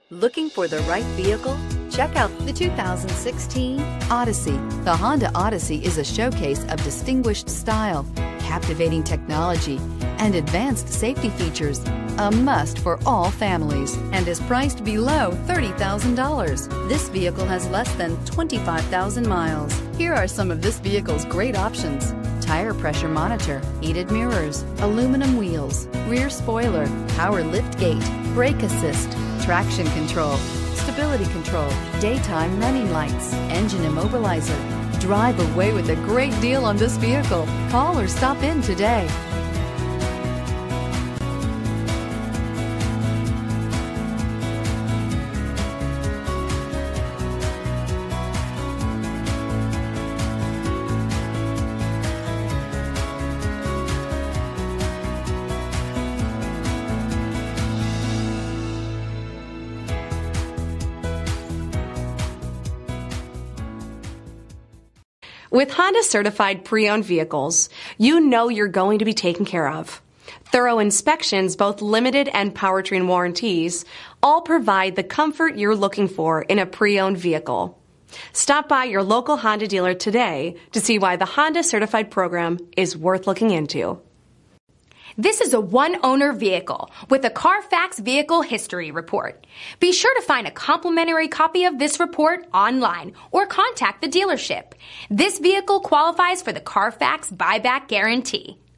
Looking for the right vehicle? Check out the 2016 Odyssey. The Honda Odyssey is a showcase of distinguished style, captivating technology, and advanced safety features. A must for all families and is priced below $30,000. This vehicle has less than 25,000 miles. Here are some of this vehicle's great options: tire pressure monitor, heated mirrors, aluminum wheels, rear spoiler, power lift gate, brake assist, traction control, stability control, daytime running lights, engine immobilizer. Drive away with a great deal on this vehicle. Call or stop in today. With Honda certified pre-owned vehicles, you know you're going to be taken care of. Thorough inspections, both limited and powertrain warranties, all provide the comfort you're looking for in a pre-owned vehicle. Stop by your local Honda dealer today to see why the Honda certified program is worth looking into. This is a one-owner vehicle with a Carfax Vehicle History Report. Be sure to find a complimentary copy of this report online or contact the dealership. This vehicle qualifies for the Carfax Buyback Guarantee.